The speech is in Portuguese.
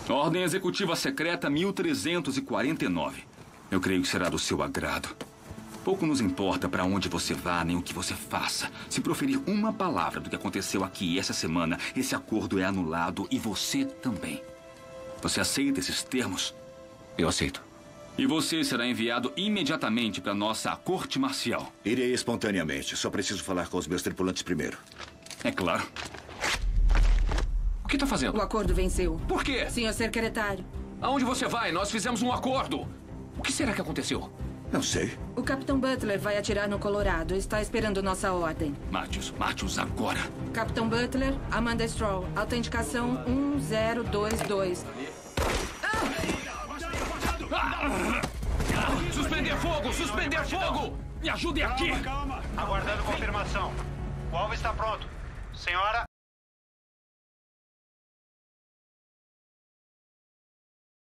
Ordem Executiva Secreta 1349. Eu creio que será do seu agrado. Pouco nos importa para onde você vá, nem o que você faça. Se proferir uma palavra do que aconteceu aqui essa semana, esse acordo é anulado e você também. Você aceita esses termos? Eu aceito. E você será enviado imediatamente para nossa corte marcial. Irei espontaneamente. Só preciso falar com os meus tripulantes primeiro. É claro. O que está fazendo? O acordo venceu. Por quê? Senhor secretário. Aonde você vai? Nós fizemos um acordo. O que será que aconteceu? Não sei. O Capitão Butler vai atirar no Colorado. Está esperando nossa ordem. Mate-os agora. Capitão Butler, Amanda Stroll. Autenticação 1022. Suspender fogo! Suspender fogo! Me ajudem aqui! Calma. Aguardando confirmação. O alvo está pronto. Senhora...